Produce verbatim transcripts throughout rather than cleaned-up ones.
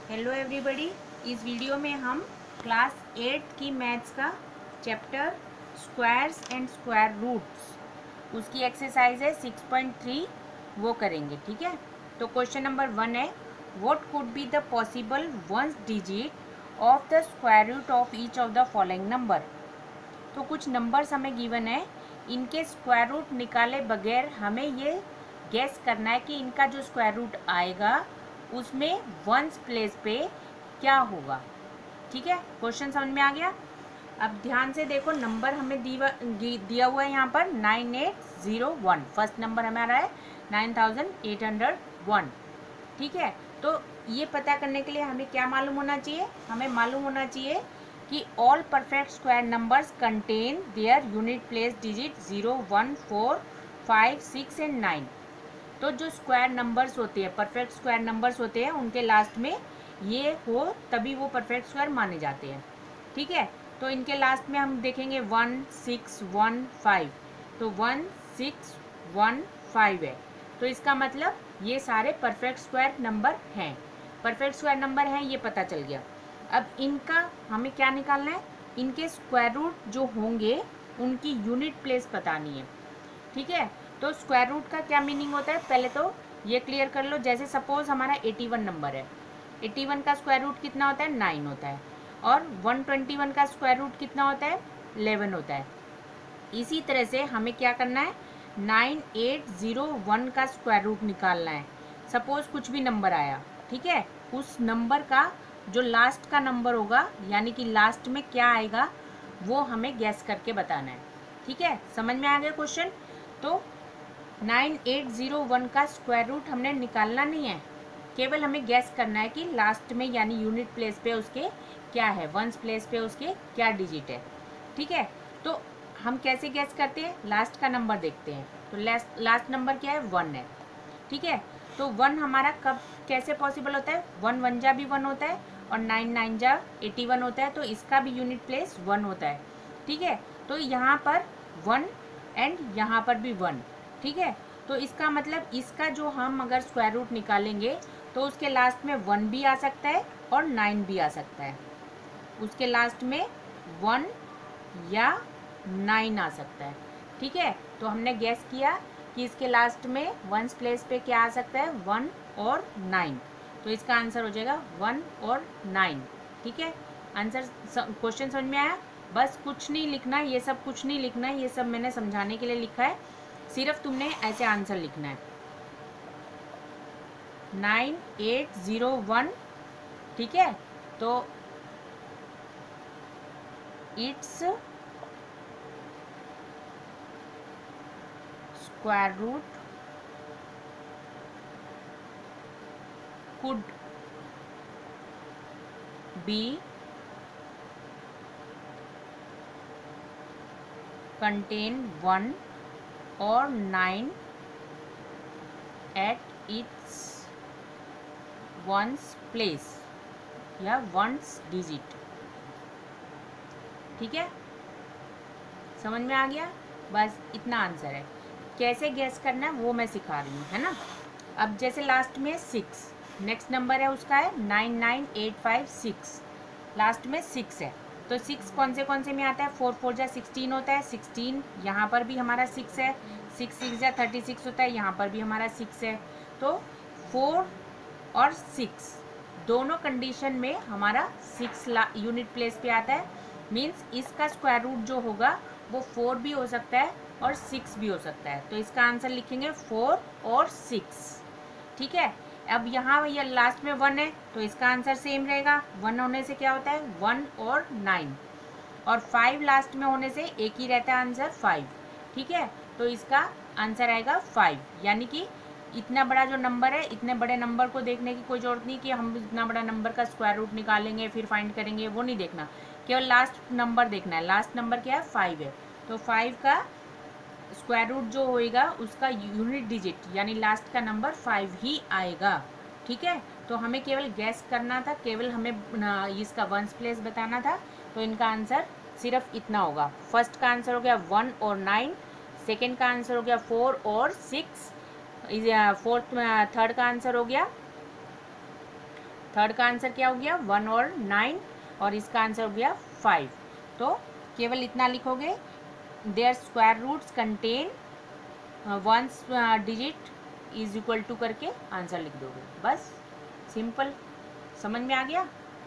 Hello everybody. इस video में हम क्लास एट्थ की मैथ्स का chapter squares and square roots उसकी एक्सरसाइज है सिक्स पॉइंट थ्री वो करेंगे। ठीक है, तो क्वेश्चन नंबर वन है, what could be the possible ones digit of the square root of each of the following number. तो कुछ नंबर्स हमें गिवन है, इनके स्क्वायर रूट निकाले बगैर हमें ये गेस करना है कि इनका जो स्क्वायर रूट आएगा उसमें वंस प्लेस पे क्या होगा। ठीक है, क्वेश्चन समझ में आ गया। अब ध्यान से देखो, नंबर हमें दिया दिया हुआ है यहाँ पर nine eight zero one. First number हमारा है nine thousand eight hundred one. ठीक है, तो ये पता करने के लिए हमें क्या मालूम होना चाहिए, हमें मालूम होना चाहिए कि all perfect square numbers contain their unit place digit zero one four five six and nine. तो जो स्क्वायर नंबर्स होते हैं, परफेक्ट स्क्वायर नंबर्स होते हैं, उनके लास्ट में ये हो तभी वो परफेक्ट स्क्वायर माने जाते हैं। ठीक है, तो इनके लास्ट में हम देखेंगे वन सिक्स वन फाइव, तो वन सिक्स वन फाइव है, तो इसका मतलब ये सारे परफेक्ट स्क्वायर नंबर हैं। परफेक्ट स्क्वायर नंबर हैं, ये पता चल गया। अब इनका हमें क्या निकालना है, इनके स्क्वायर रूट जो होंगे उनकी यूनिट प्लेस बतानी है। ठीक है, तो स्क्वायर रूट का क्या मीनिंग होता है, पहले तो ये क्लियर कर लो। जैसे सपोज हमारा एटी वन नंबर है, एटी वन का स्क्वायर रूट कितना होता है, नाइन होता है, और वन ट्वेंटी वन का स्क्वायर रूट कितना होता है, इलेवन होता है। इसी तरह से हमें क्या करना है, नाइन एट ज़ीरो वन का स्क्वायर रूट निकालना है। सपोज कुछ भी नंबर आया, ठीक है, उस नंबर का जो लास्ट का नंबर होगा, यानी कि लास्ट में क्या आएगा, वो हमें गैस करके बताना है। ठीक है, समझ में आ गया क्वेश्चन। तो नाइन एट ज़ीरो वन का स्क्वायर रूट हमने निकालना नहीं है, केवल हमें गैस करना है कि लास्ट में यानी यूनिट प्लेस पे उसके क्या है, वंस प्लेस पे उसके क्या डिजिट है। ठीक है, तो हम कैसे गैस करते हैं, लास्ट का नंबर देखते हैं। तो लास्ट लास्ट नंबर क्या है, वन है। ठीक है, तो वन हमारा कब कैसे पॉसिबल होता है, वन वन जा भी वन होता है और नाइन नाइन जा एटी वन होता है, तो इसका भी यूनिट प्लेस वन होता है। ठीक है, तो यहाँ पर वन एंड यहाँ पर भी वन। ठीक है, तो इसका मतलब इसका जो हम अगर स्क्वायर रूट निकालेंगे तो उसके लास्ट में वन भी आ सकता है और नाइन भी आ सकता है। उसके लास्ट में वन या नाइन आ सकता है। ठीक है, तो हमने गैस किया कि इसके लास्ट में वंस प्लेस पे क्या आ सकता है, वन और नाइन, तो इसका आंसर हो जाएगा वन और नाइन। ठीक है, आंसर क्वेश्चन समझ में आया। बस कुछ नहीं लिखना है, ये सब कुछ नहीं लिखना है, ये सब मैंने समझाने के लिए लिखा है, सिर्फ तुमने ऐसे आंसर लिखना है, नाइन एट ज़ीरो वन। ठीक है, तो its square root could be contain one और nine at its ones place या वंस डिजिट। ठीक है, समझ में आ गया। बस इतना आंसर है, कैसे गैस करना है वो मैं सिखा रही हूँ, है ना। अब जैसे लास्ट में सिक्स, नेक्स्ट नंबर है उसका है nine nine eight five six, last में सिक्स है, तो सिक्स कौन से कौन से में आता है, फोर फोर जा सिक्सटीन होता है, सिक्सटीन यहाँ पर भी हमारा सिक्स है, सिक्स सिक्स जा थर्टी सिक्स होता है, यहाँ पर भी हमारा सिक्स है। तो फोर और सिक्स दोनों कंडीशन में हमारा सिक्स यूनिट प्लेस पे आता है, मीन्स इसका स्क्वायर रूट जो होगा वो फोर भी हो सकता है और सिक्स भी हो सकता है, तो इसका आंसर लिखेंगे फोर और सिक्स। ठीक है, अब यहाँ ये लास्ट में वन है, तो इसका आंसर सेम रहेगा, वन होने से क्या होता है, वन और नाइन, और फाइव लास्ट में होने से एक ही रहता है आंसर, फाइव। ठीक है, तो इसका आंसर आएगा फाइव, यानी कि इतना बड़ा जो नंबर है, इतने बड़े नंबर को देखने की कोई जरूरत नहीं कि हम इतना बड़ा नंबर का स्क्वायर रूट निकालेंगे फिर फाइंड करेंगे, वो नहीं देखना, केवल लास्ट नंबर देखना है। लास्ट नंबर क्या है, फाइव है, तो फाइव का स्क्वायर रूट जो होएगा उसका यूनिट डिजिट यानी लास्ट का नंबर फाइव ही आएगा। ठीक है, तो हमें केवल गैस करना था, केवल हमें इसका वंस प्लेस बताना था, तो इनका आंसर सिर्फ इतना होगा। फर्स्ट का आंसर हो गया वन और नाइन, सेकेंड का आंसर हो गया फोर और सिक्स, फोर्थ थर्ड का आंसर हो गया थर्ड का आंसर क्या हो गया, वन और नाइन, और इसका आंसर हो गया फाइव। तो केवल इतना लिखोगे, their square roots contain one digit is equal to करके आंसर लिख दोगे, बस सिंपल। समझ में आ गया?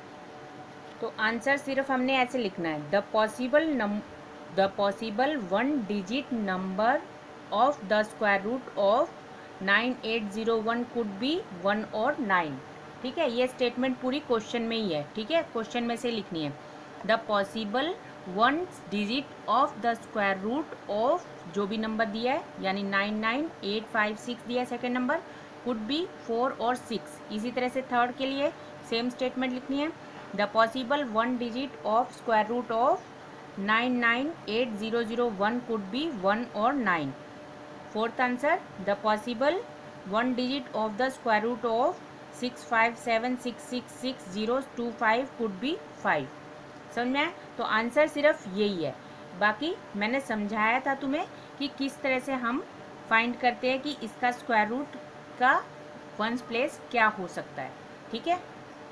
तो आंसर सिर्फ हमने ऐसे लिखना है, the possible num the possible one digit number of the square root of nine eight zero one could be one और नाइन। ठीक है, ये स्टेटमेंट पूरी क्वेश्चन में ही है। ठीक है, क्वेश्चन में से लिखनी है, the possible one digit of the square root of जो भी नंबर दिया है, यानी nine nine eight five six दिया है second number, could be four और सिक्स। इसी तरह से थर्ड के लिए सेम स्टेटमेंट लिखनी है, the possible one digit of square root of nine nine eight zero zero one could be one और nine. Fourth answer, the possible one digit of the square root of six five seven six six six zero two five could be five. समझ में आया? तो answer सिर्फ यही है। बाकी मैंने समझाया था तुम्हें कि किस तरह से हम फाइंड करते हैं कि इसका स्क्वायर रूट का वंस प्लेस क्या हो सकता है। ठीक है,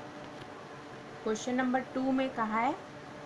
क्वेश्चन नंबर टू में कहा है,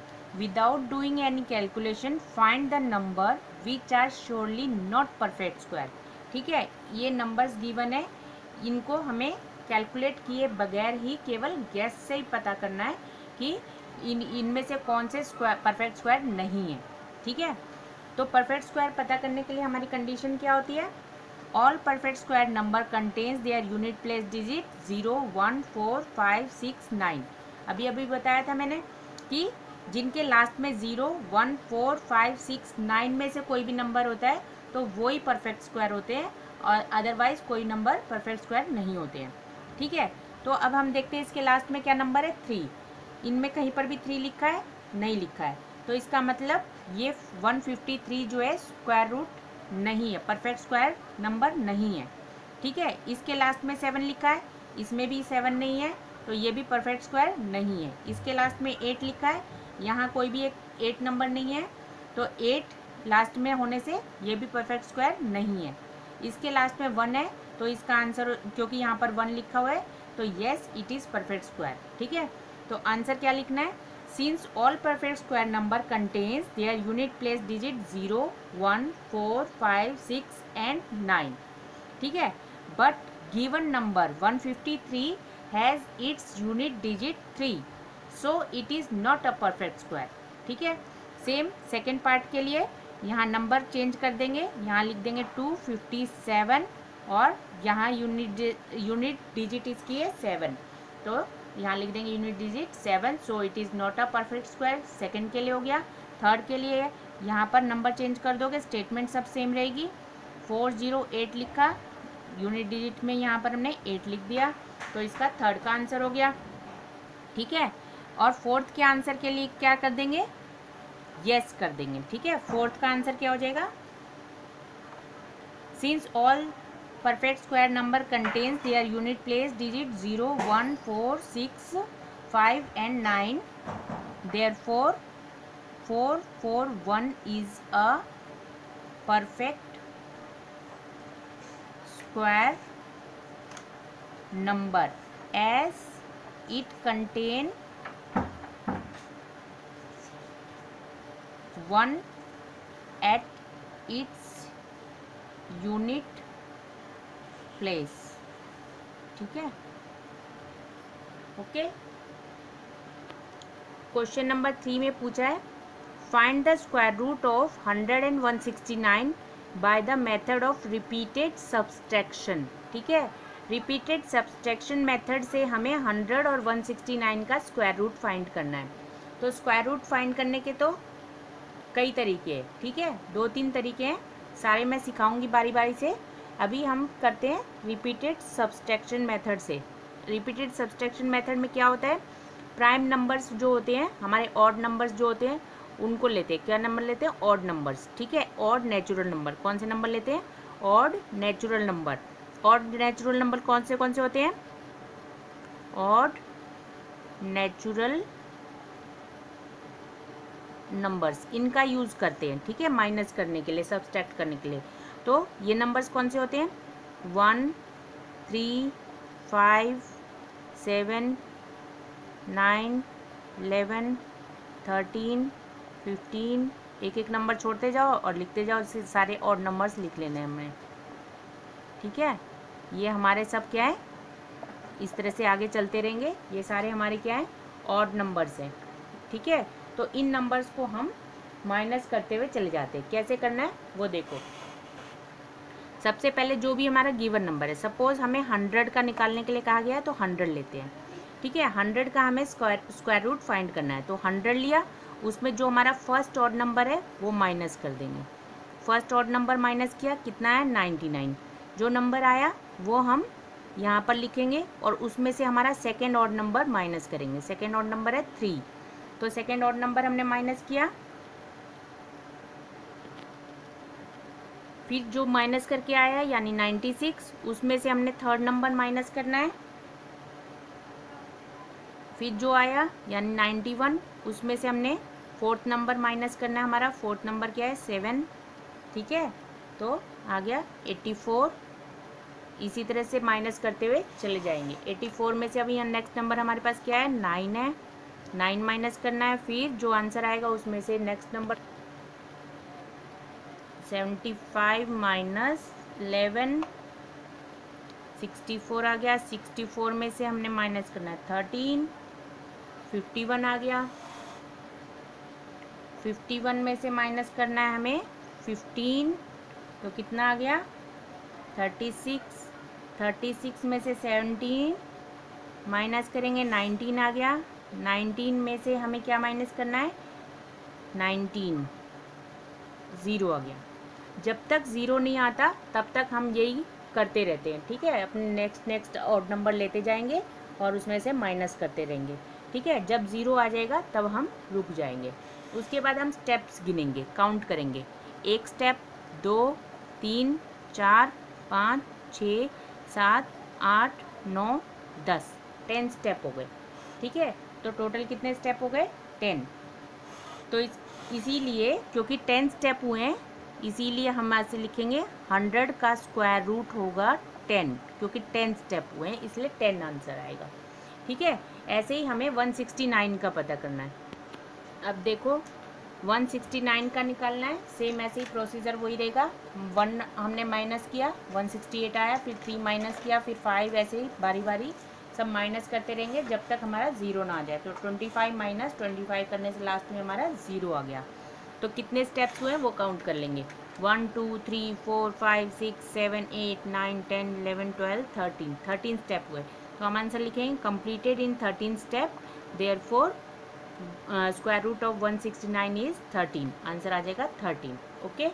without doing any calculation find the number which are surely not perfect square. ठीक है, ये नंबर्स गिवन है, इनको हमें कैलकुलेट किए बगैर ही केवल गैस से ही पता करना है कि इन इनमें से कौन से स्क्वायर परफेक्ट स्क्वायर नहीं है। ठीक है, तो परफेक्ट स्क्वायर पता करने के लिए हमारी कंडीशन क्या होती है, all perfect square number contains their unit place digit zero one four five six nine. अभी अभी बताया था मैंने कि जिनके लास्ट में zero one four five six nine में से कोई भी नंबर होता है तो वो ही परफेक्ट स्क्वायर होते हैं, और अदरवाइज कोई नंबर परफेक्ट स्क्वायर नहीं होते हैं। ठीक है, तो अब हम देखते हैं इसके लास्ट में क्या नंबर है, थ्री। इनमें कहीं पर भी थ्री लिखा है, नहीं लिखा है, तो इसका मतलब ये वन फिफ्टी थ्री जो है स्क्वायर रूट नहीं है, परफेक्ट स्क्वायर नंबर नहीं है। ठीक है, इसके लास्ट में सेवन लिखा है, इसमें भी सेवन नहीं है, तो ये भी परफेक्ट स्क्वायर नहीं है। इसके लास्ट में एट लिखा है, यहाँ कोई भी एक एट नंबर नहीं है, तो एट लास्ट में होने से ये भी परफेक्ट स्क्वायर नहीं है। इसके लास्ट में वन है, तो इसका आंसर, क्योंकि यहाँ पर वन लिखा हुआ है, तो yes it is perfect square. ठीक है, तो आंसर क्या लिखना है, since all perfect square number contains their unit place digit zero one four five six and nine. ठीक है, but given number one fifty three has its unit digit three, so it is not a perfect square. ठीक है, same second part के लिए यहाँ number change कर देंगे, यहाँ लिख देंगे टू फिफ्टी सेवन, और यहाँ यूनिट यूनिट डिजिट इसकी है सेवन, तो यहाँ लिख देंगे unit digit seven, so it is not a perfect square. Second के लिए हो गया। थर्ड के लिए यहाँ पर नंबर चेंज कर दोगे, स्टेटमेंट सब सेम रहेगी। फोर ज़ीरो एट लिखा, यूनिट डिजिट में यहाँ पर हमने एट लिख दिया, तो इसका थर्ड का आंसर हो गया। ठीक है, और फोर्थ के आंसर के लिए क्या कर देंगे, यस yes कर देंगे। ठीक है, फोर्थ का आंसर क्या हो जाएगा, since all perfect square number contains their unit place digit zero one four six five and nine, therefore four four one is a perfect square number as it contain one at its unit place। ठीक है, okay. Question number three में पूछा है, find the square root of hundred and one sixty nine by the method of repeated subtraction. ठीक है, repeated subtraction method से हमें hundred और वन सिक्सटी नाइन का स्क्वायर रूट फाइंड करना है। तो स्क्वायर रूट फाइंड करने के तो कई तरीके हैं। ठीक है, दो तीन तरीके हैं, सारे मैं सिखाऊंगी बारी बारी से। अभी हम करते हैं रिपीटेड सब्सट्रैक्शन मेथड से। रिपीटेड सब्सट्रैक्शन मेथड में क्या होता है, प्राइम नंबर्स जो होते हैं, हमारे ऑड नंबर्स जो होते हैं, उनको लेते हैं। क्या नंबर लेते हैं, ऑड नंबर्स। ठीक है, ऑड नेचुरल नंबर। कौन से नंबर लेते हैं, odd natural number. Odd natural number कौन से कौन से होते हैं, ऑड नेचुरल नंबर्स, इनका यूज़ करते हैं। ठीक है, माइनस करने के लिए, सब्सट्रैक्ट करने के लिए। तो ये नंबर्स कौन से होते हैं, one three five seven nine, eleven, thirteen, fifteen, एक एक नंबर छोड़ते जाओ और लिखते जाओ, इससे सारे ऑड नंबर्स लिख लेने हैं हमें। ठीक है, ये हमारे सब क्या है, इस तरह से आगे चलते रहेंगे। ये सारे हमारे क्या है, ऑड नंबर्स हैं। ठीक है, तो इन नंबर्स को हम माइनस करते हुए चले जाते हैं। कैसे करना है वो देखो। सबसे पहले जो भी हमारा गिवन नंबर है, सपोज हमें हंड्रेड का निकालने के लिए कहा गया है तो हंड्रेड लेते हैं। ठीक है, हंड्रेड का हमें स्क्वायर स्क्वायर रूट फाइंड करना है, तो हंड्रेड लिया, उसमें जो हमारा फर्स्ट ऑड नंबर है वो माइनस कर देंगे। फर्स्ट ऑड नंबर माइनस किया, कितना है, नाइन्टी नाइन। जो नंबर आया वो हम यहाँ पर लिखेंगे और उसमें से हमारा सेकेंड ऑड नंबर माइनस करेंगे। सेकेंड ऑड नंबर है थ्री, तो सेकेंड ऑड नंबर हमने माइनस किया। फिर जो माइनस करके आया है यानी नाइन्टी सिक्स, उसमें से हमने थर्ड नंबर माइनस करना है। फिर जो आया यानी नाइन्टी वन, उसमें से हमने फोर्थ नंबर माइनस करना है। हमारा फोर्थ नंबर क्या है, सेवन। ठीक है, तो आ गया एट्टी फोर। इसी तरह से माइनस करते हुए चले जाएंगे। एट्टी फोर में से अभी नेक्स्ट नंबर हमारे पास क्या है, नाइन है। नाइन माइनस करना है, फिर जो आंसर आएगा उसमें से next number seventy five minus eleven, sixty four आ गया। सिक्सटी फोर में से हमने माइनस करना है थर्टीन। फिफ्टी वन आ गया। फिफ्टी वन में से माइनस करना है हमें फिफ्टीन, तो कितना आ गया, थर्टी सिक्स। थर्टी सिक्स में से सेवनटीन माइनस करेंगे, नाइनटीन आ गया। नाइनटीन में से हमें क्या माइनस करना है, नाइनटीन, ज़ीरो आ गया। जब तक ज़ीरो नहीं आता तब तक हम यही करते रहते हैं। ठीक है, अपने नेक्स्ट नेक्स्ट ऑड नंबर लेते जाएंगे और उसमें से माइनस करते रहेंगे। ठीक है, जब ज़ीरो आ जाएगा तब हम रुक जाएंगे। उसके बाद हम स्टेप्स गिनेंगे, काउंट करेंगे। एक स्टेप, दो, तीन, चार, पाँच, छः, सात, आठ, नौ, दस, टेन स्टेप हो गए। ठीक है, तो टोटल कितने स्टेप हो गए, टेन। तो इस इसीलिए क्योंकि टेन स्टेप हुए हैं, इसीलिए हम ऐसे लिखेंगे हंड्रेड का स्क्वायर रूट होगा टेन, क्योंकि टेन स्टेप हुए हैं इसलिए टेन आंसर आएगा। ठीक है, ऐसे ही हमें वन सिक्सटी नाइन का पता करना है। अब देखो वन सिक्सटी नाइन का निकालना है, सेम ऐसे ही प्रोसीजर वही रहेगा। वन हमने माइनस किया, वन सिक्सटी एट आया, फिर थ्री माइनस किया, फिर फाइव, ऐसे ही बारी बारी सब माइनस करते रहेंगे जब तक हमारा ज़ीरो ना आ जाए। तो twenty five minus twenty five करने से लास्ट में हमारा ज़ीरो आ गया। तो कितने स्टेप्स हुए वो काउंट कर लेंगे, one, two, three, four, five, six, seven, eight, nine, ten, eleven, twelve, thirteen, thirteen step हुए। तो हम आंसर लिखेंगे completed in thirteen step, therefore square root of one sixty nine is thirteen. Answer आ जाएगा thirteen. Okay,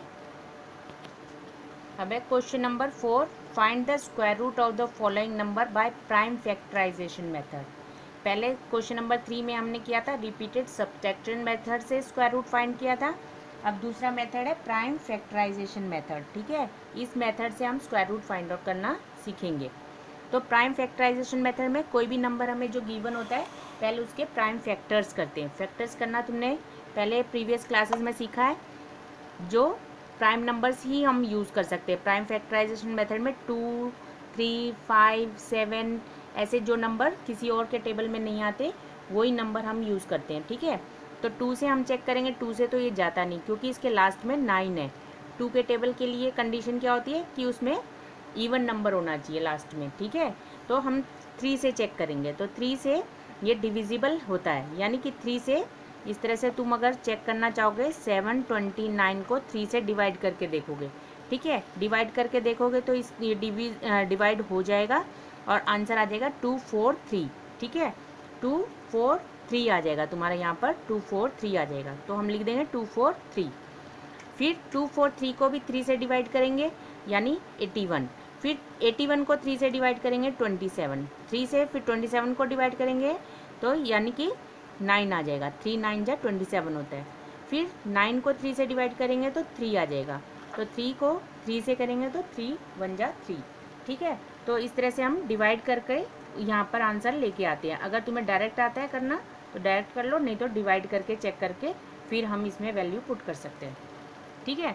अब है question number four, find the square root of the following number by prime factorization method. पहले question number three में हमने किया था repeated subtraction method से स्क्वायर रूट फाइंड किया था। अब दूसरा मेथड है प्राइम फैक्टराइजेशन मेथड। ठीक है, इस मेथड से हम स्क्वायर रूट फाइंड आउट करना सीखेंगे। तो प्राइम फैक्टराइजेशन मेथड में कोई भी नंबर हमें जो गिवन होता है पहले उसके प्राइम फैक्टर्स करते हैं। फैक्टर्स करना तुमने पहले प्रीवियस क्लासेस में सीखा है। जो प्राइम नंबर्स ही हम यूज़ कर सकते हैं प्राइम फैक्टराइजेशन मेथड में। टू, थ्री, फाइव, सेवन, ऐसे जो नंबर किसी और के टेबल में नहीं आते वही नंबर हम यूज़ करते हैं। ठीक है, तो टू से हम चेक करेंगे, टू से तो ये जाता नहीं क्योंकि इसके लास्ट में नाइन है। टू के टेबल के लिए कंडीशन क्या होती है कि उसमें इवन नंबर होना चाहिए लास्ट में। ठीक है, तो हम थ्री से चेक करेंगे, तो थ्री से ये डिविजिबल होता है, यानी कि थ्री से इस तरह से तुम अगर चेक करना चाहोगे सेवन ट्वेंटी नाइन को थ्री से डिवाइड करके देखोगे। ठीक है, डिवाइड करके देखोगे तो इस डिवाइड हो जाएगा और आंसर आ जाएगा टू फोर थ्री। ठीक है, टू फोर थ्री आ जाएगा तुम्हारा यहाँ पर, टू फोर थ्री आ जाएगा, तो हम लिख देंगे टू फोर थ्री। फिर टू फोर थ्री को भी थ्री से डिवाइड करेंगे यानी एटी वन। फिर एटी वन को थ्री से डिवाइड करेंगे ट्वेंटी सेवन, थ्री से फिर ट्वेंटी सेवन को डिवाइड करेंगे तो यानी कि नाइन आ जाएगा, थ्री नाइन जा ट्वेंटी सेवन होता है। फिर नाइन को थ्री से डिवाइड करेंगे तो थ्री आ जाएगा, तो थ्री को थ्री से करेंगे तो थ्री वन जा थ्री। ठीक है, तो इस तरह से हम डिवाइड करके यहाँ पर आंसर लेके आते हैं। अगर तुम्हें डायरेक्ट आता है करना तो डायरेक्ट कर लो, नहीं तो डिवाइड करके चेक करके फिर हम इसमें वैल्यू पुट कर सकते हैं। ठीक है,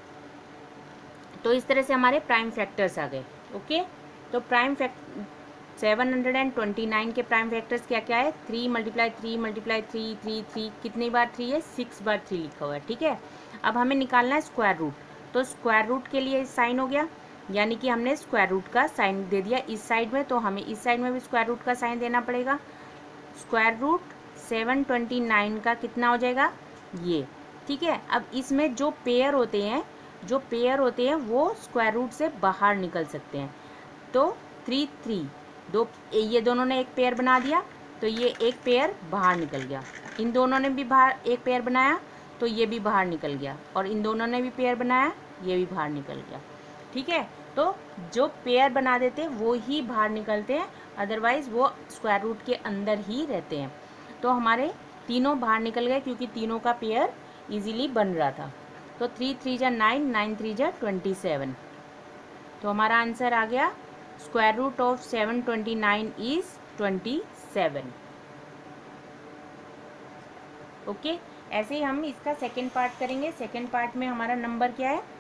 तो इस तरह से हमारे प्राइम फैक्टर्स आ गए। ओके, तो prime fact seven hundred and twenty nine के प्राइम फैक्टर्स क्या क्या है, three multiply three multiply three three three, कितनी बार थ्री है, सिक्स बार थ्री लिखा हुआ है, ठीक है। अब हमें निकालना है स्क्वायर रूट, तो स्क्वायर रूट के लिए साइन हो गया, यानी कि हमने स्क्वायर रूट का साइन दे दिया इस साइड में, तो हमें इस साइड में भी स्क्वायर रूट का साइन देना पड़ेगा। Square root seven twenty nine का कितना हो जाएगा, ये, ठीक है। अब इसमें जो पेयर होते हैं जो पेयर होते हैं वो स्क्वायर रूट से बाहर निकल सकते हैं, तो थ्री थ्री दो, ये दोनों ने एक पेयर बना दिया, तो ये एक पेयर बाहर निकल गया, इन दोनों ने भी बाहर एक पेयर बनाया, तो ये भी बाहर निकल गया, और इन दोनों ने भी पेयर बनाया, ये भी बाहर निकल गया, ठीक है। तो जो पेयर बना देते हैं वो ही बाहर निकलते हैं, अदरवाइज वो स्क्वायर रूट के अंदर ही रहते हैं। तो हमारे तीनों बाहर निकल गए क्योंकि तीनों का पेयर इजीली बन रहा था। तो थ्री थ्री जा नाइन, नाइन थ्री जा ट्वेंटी सेवन, तो हमारा आंसर आ गया square root of seven twenty nine is twenty seven. Okay, ऐसे ही हम इसका सेकेंड पार्ट करेंगे। सेकेंड पार्ट में हमारा नंबर क्या है,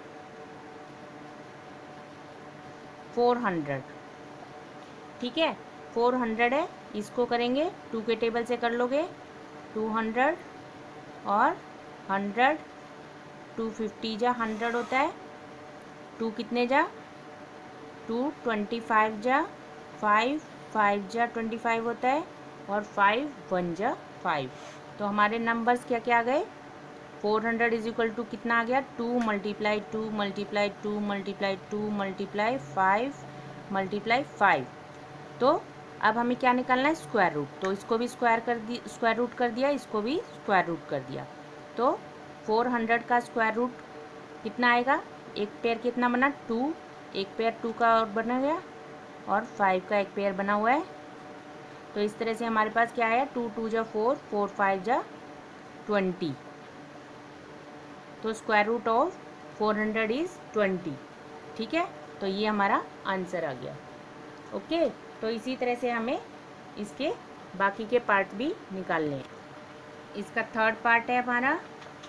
फोर हंड्रेड, ठीक है, फोर हंड्रेड है, इसको करेंगे टू के टेबल से कर लोगे, टू हंड्रेड और हंड्रेड, टू फिफ्टी जा हंड्रेड होता है, टू कितने जा टू, ट्वेंटी फाइव जा फाइव, फाइव जा ट्वेंटी फाइव होता है, और फाइव वन जा फाइव। तो हमारे नंबर्स क्या क्या आ गए, four hundred is equal to कितना आ गया, two multiply two multiply two multiply two multiply five multiply five. तो अब हमें क्या निकालना है, स्क्वायर रूट, तो इसको भी स्क्वायर कर दी स्क्वायर रूट कर दिया, इसको भी स्क्वायर रूट कर दिया। तो फोर हंड्रेड का स्क्वायर रूट कितना आएगा, एक पेयर कितना बना, टू, एक पेयर टू का और बना गया, और फाइव का एक पेयर बना हुआ है। तो इस तरह से हमारे पास क्या है, टू टू जा फोर, फोर फाइव जा ट्वेंटी, तो square root of four hundred is twenty, ठीक है। तो ये हमारा आंसर आ गया। ओके, तो इसी तरह से हमें इसके बाकी के पार्ट भी निकालने हैं। इसका थर्ड पार्ट है हमारा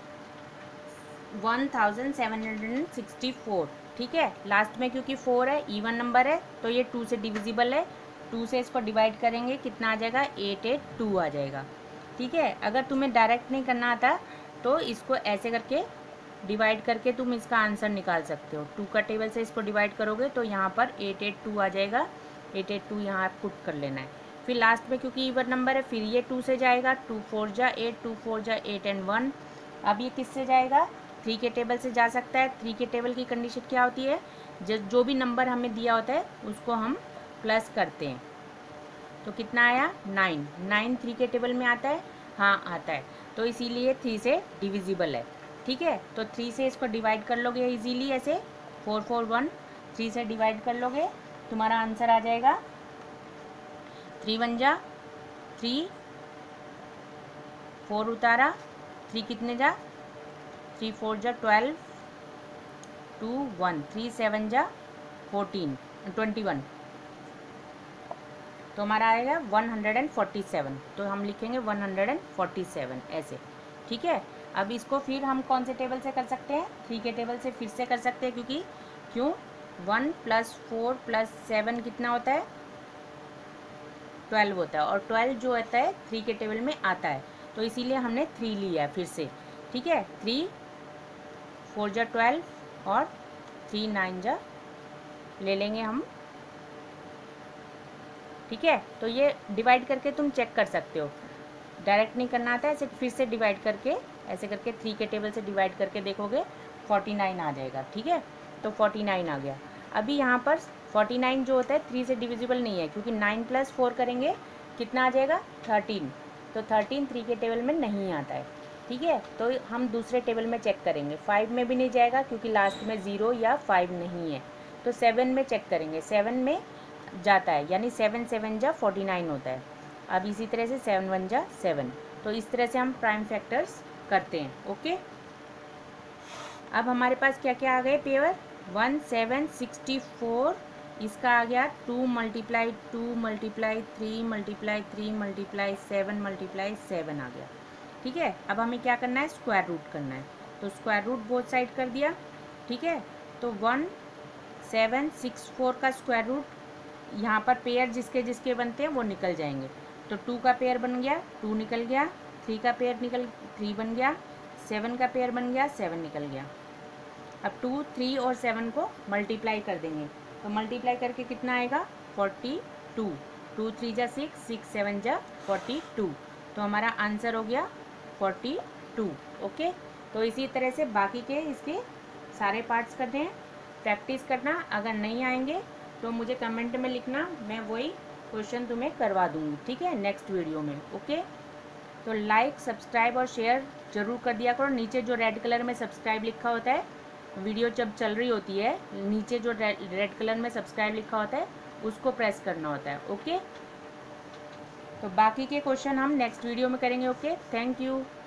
one thousand seven hundred sixty four, ठीक है। लास्ट में क्योंकि फोर है, इवन नंबर है, तो ये टू से डिविजिबल है, टू से इसको डिवाइड करेंगे कितना आ जाएगा, एट एट टू आ जाएगा, ठीक है। अगर तुम्हें डायरेक्ट नहीं करना आता तो इसको ऐसे करके डिवाइड करके तुम इसका आंसर निकाल सकते हो। टू का टेबल से इसको डिवाइड करोगे तो यहाँ पर एट एट टू आ जाएगा, एट एट टू यहाँ पुट कर लेना है। फिर लास्ट में क्योंकि इवन नंबर है, फिर ये टू से जाएगा, टू फोर जा एट, टू फोर जा एट एंड वन। अब ये किससे जाएगा, थ्री के टेबल से जा सकता है। थ्री के टेबल की कंडीशन क्या होती है, जो जो भी नंबर हमें दिया होता है उसको हम प्लस करते हैं। तो कितना आया, नाइन, नाइन थ्री के टेबल में आता है, हाँ आता है, तो इसीलिए थ्री से डिविजिबल है, ठीक है। तो थ्री से इसको डिवाइड कर लोगे इजीली, ऐसे फोर फोर वन, थ्री से डिवाइड कर लोगे, तुम्हारा आंसर आ जाएगा थ्री वन जा थ्री, फोर उतारा, थ्री कितने जा, थ्री फोर जा twelve, two one, three seven जा फोर्टीन, ट्वेंटी वन, तो हमारा आएगा one hundred and forty seven. तो हम लिखेंगे one hundred and forty seven ऐसे, ठीक है। अब इसको फिर हम कौन से टेबल से कर सकते हैं, थ्री के टेबल से फिर से कर सकते हैं, क्योंकि क्यों one plus four plus seven कितना होता है, ट्वेल्व होता है, और ट्वेल्व जो होता है थ्री के टेबल में आता है, तो इसीलिए हमने थ्री लिया है फिर से, ठीक है। थ्री फोर जा ट्वेल्व और थ्री नाइन जा ले लेंगे हम, ठीक है। तो ये डिवाइड करके तुम चेक कर सकते हो, डायरेक्ट नहीं करना आता है, ऐसे फिर से डिवाइड करके ऐसे करके थ्री के टेबल से डिवाइड करके देखोगे फोर्टी नाइन आ जाएगा, ठीक है। तो फोर्टी नाइन आ गया। अभी यहाँ पर फोर्टी नाइन जो होता है थ्री से डिविजिबल नहीं है, क्योंकि नाइन प्लस फोर करेंगे कितना आ जाएगा, थर्टीन, तो थर्टीन थ्री के टेबल में नहीं आता है, ठीक है। तो हम दूसरे टेबल में चेक करेंगे, फाइव में भी नहीं जाएगा क्योंकि लास्ट में ज़ीरो या फाइव नहीं है, तो सेवन में चेक करेंगे, सेवन में जाता है, यानी सेवन सेवन जा फोर्टी नाइन होता है। अब इसी तरह से सेवन वन जा सेवन, तो इस तरह से हम प्राइम फैक्टर्स करते हैं। ओके, अब हमारे पास क्या क्या आ गए pair, one seven sixty four, इसका आ गया two multiply two multiply three multiply three multiply seven multiply seven आ गया, ठीक है। अब हमें क्या करना है, स्क्वायर रूट करना है, तो स्क्वायर रूट बोथ साइड कर दिया, ठीक है। तो वन सेवन सिक्स फोर का स्क्वायर रूट यहाँ पर पेयर जिसके जिसके बनते हैं वो निकल जाएंगे। तो टू का पेयर बन गया, टू निकल गया, थ्री का पेयर निकल थ्री बन गया, सेवन का पेयर बन गया, सेवन निकल गया। अब टू, थ्री और सेवन को मल्टीप्लाई कर देंगे, तो मल्टीप्लाई करके कितना आएगा, फोर्टी टू। टू थ्री जा सिक्स, सिक्स सेवन जा फोर्टी टू। तो हमारा आंसर हो गया फोर्टी टू। ओके, तो इसी तरह से बाकी के इसके सारे पार्ट्स करते हैं, प्रैक्टिस करना। अगर नहीं आएंगे तो मुझे कमेंट में लिखना, मैं वही क्वेश्चन तुम्हें करवा दूँगी, ठीक है, नेक्स्ट वीडियो में। ओके, तो लाइक, सब्सक्राइब और शेयर ज़रूर कर दिया करो। नीचे जो रेड कलर में सब्सक्राइब लिखा होता है, वीडियो जब चल रही होती है, नीचे जो रेड कलर में सब्सक्राइब लिखा होता है उसको प्रेस करना होता है। ओके, तो बाकी के क्वेश्चन हम नेक्स्ट वीडियो में करेंगे। Okay, thank you.